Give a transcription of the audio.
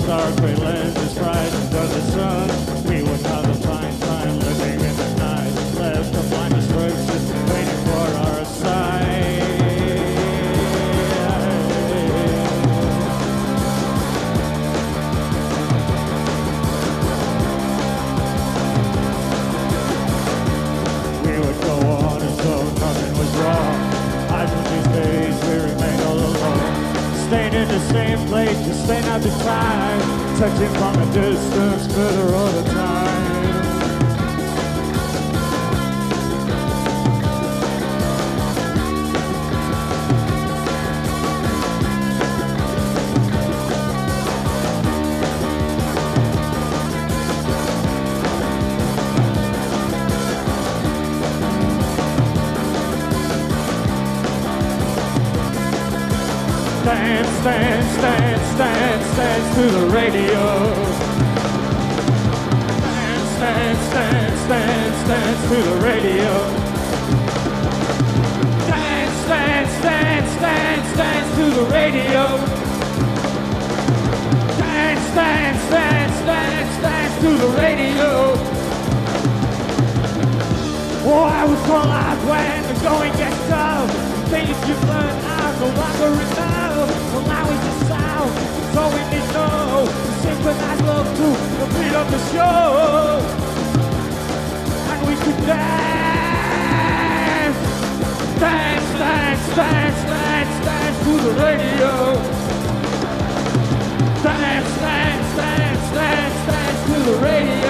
our gray lenses bright under the sun. We would have a fine time living in the night, left to find destruction, waiting for our sight. We would go on as though nothing was wrong. Eyes in these days, we remain all alone. Staying in the same place, just staying out the time, touching from a distance, glitter all the time. Dance, dance, dance, dance, dance to the radio. Dance, dance, dance, dance, dance to the radio. Dance, dance, dance, dance, dance to the radio. Dance, dance, dance, dance, dance to the radio. Oh, I was call out when the going gets tough. Things you learn out no longer enough. Well, now we just sound, so we need to know to synchronize love to the beat of the show. And we could dance, dance, dance, dance, dance, dance to the radio. Dance, dance, dance, dance, dance to the radio.